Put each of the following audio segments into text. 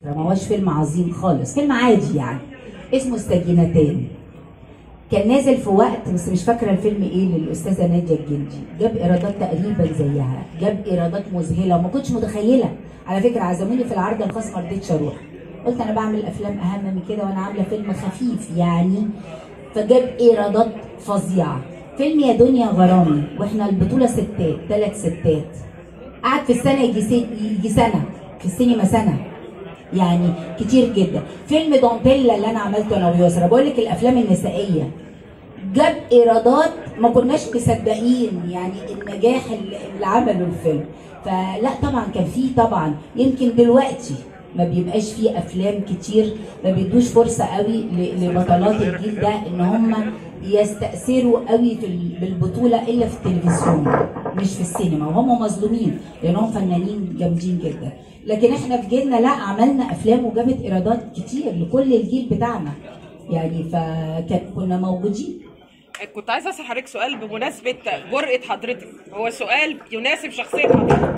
ما هوش فيلم عظيم خالص، فيلم عادي يعني، اسمه السجينتان. كان نازل في وقت، بس مش فاكره الفيلم ايه، للاستاذه ناديه الجندي، جاب ايرادات تقريبا زيها، جاب ايرادات مذهله وما كنتش متخيله. على فكره عزموني في العرض الخاص ما رضيتش اروح، قلت انا بعمل افلام اهم من كده وانا عامله فيلم خفيف يعني. فجاب ايرادات فظيعه. فيلم يا دنيا غرامي، واحنا البطوله ستات، 3 ستات. قعد في السنه يجي سنه في السينما، سنه يعني كتير جدا. فيلم دونتيلا اللي انا عملته انا ويسرا، بقول لك الافلام النسائيه جاب ايرادات ما كناش مصدقين يعني النجاح اللي عمله الفيلم. فلا طبعا كان فيه، طبعا يمكن دلوقتي ما بيبقاش فيه افلام كتير، ما بيدوش فرصه قوي لبطلات الجيل ده ان هم يستأثروا قوي بالبطوله الا في التلفزيون مش في السينما، وهم مظلومين لانهم فنانين جامدين جدا. لكن احنا في جيلنا لا، عملنا افلام وجابت ايرادات كتير لكل الجيل بتاعنا يعني، كنا موجودين. كنت عايزه اسال حضرتك سؤال بمناسبه جرأة حضرتك، هو سؤال يناسب شخصيه حضرتك.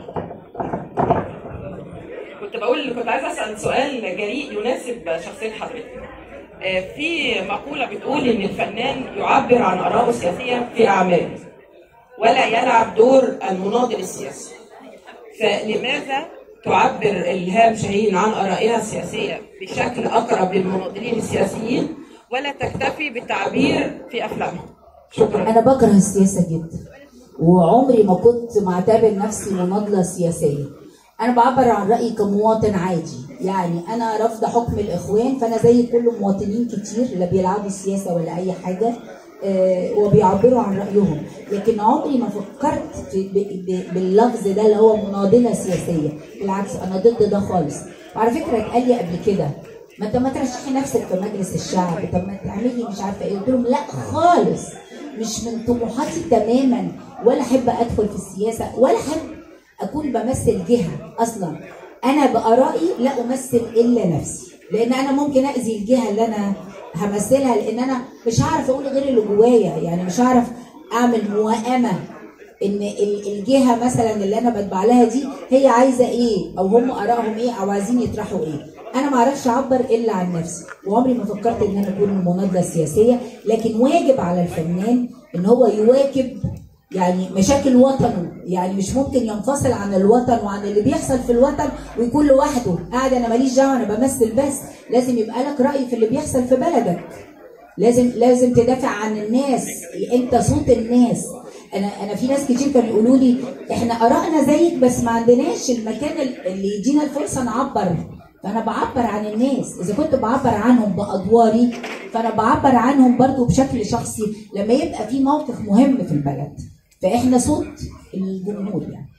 كنت عايزه اسال سؤال جريء يناسب شخصيه حضرتك. في مقوله بتقول ان الفنان يعبر عن ارائه السياسيه في اعماله ولا يلعب دور المناضل السياسي، فلماذا تعبر إلهام شاهين عن آرائها السياسية بشكل أقرب للمناضلين السياسيين ولا تكتفي بالتعبير في أفلامها؟ شكرا. أنا بكره السياسة جدا، وعمري ما كنت معتبر نفسي مناضلة سياسية. أنا بعبر عن رأيي كمواطن عادي، يعني أنا رافضة حكم الإخوان، فأنا زي كل مواطنين كتير لا بيلعبوا السياسة ولا أي حاجة، وبيعبروا عن رأيهم. لكن عمري ما فكرت باللفظ ده اللي هو مناضلة سياسية، بالعكس أنا ضد ده خالص. وعلى فكرة اتقال لي قبل كده ما انت ما ترشحي نفسك في مجلس الشعب، طب ما تعملي مش عارفه ايه، قلت لهم لا خالص، مش من طموحاتي تماما، ولا احب ادخل في السياسه، ولا احب اكون بمثل جهه اصلا. انا بارائي لا امثل الا نفسي، لان انا ممكن اذي الجهه اللي انا همثلها، لان انا مش هعرف اقول غير اللي جوايا، يعني مش هعرف اعمل موائمه ان الجهه مثلا اللي انا بتبع لها دي هي عايزه ايه، او هم ارائهم ايه، او عايزين يطرحوا ايه. انا ما اعرفش اعبر الا عن نفسي، وعمري ما فكرت ان انا اكون مناضله سياسيه. لكن واجب على الفنان ان هو يواكب يعني مشاكل وطنه، يعني مش ممكن ينفصل عن الوطن وعن اللي بيحصل في الوطن ويكون لوحده قاعد انا ماليش دعوه انا بمثل بس. لازم يبقى لك راي في اللي بيحصل في بلدك، لازم تدافع عن الناس، انت صوت الناس. انا في ناس كتير كانوا يقولوا لي احنا ارائنا زيك بس ما عندناش المكان اللي يدينا الفرصه نعبر. فانا بعبر عن الناس، اذا كنت بعبر عنهم بادواري فانا بعبر عنهم برضو بشكل شخصي لما يبقى في موقف مهم في البلد. فاحنا صوت الجمهور يعني.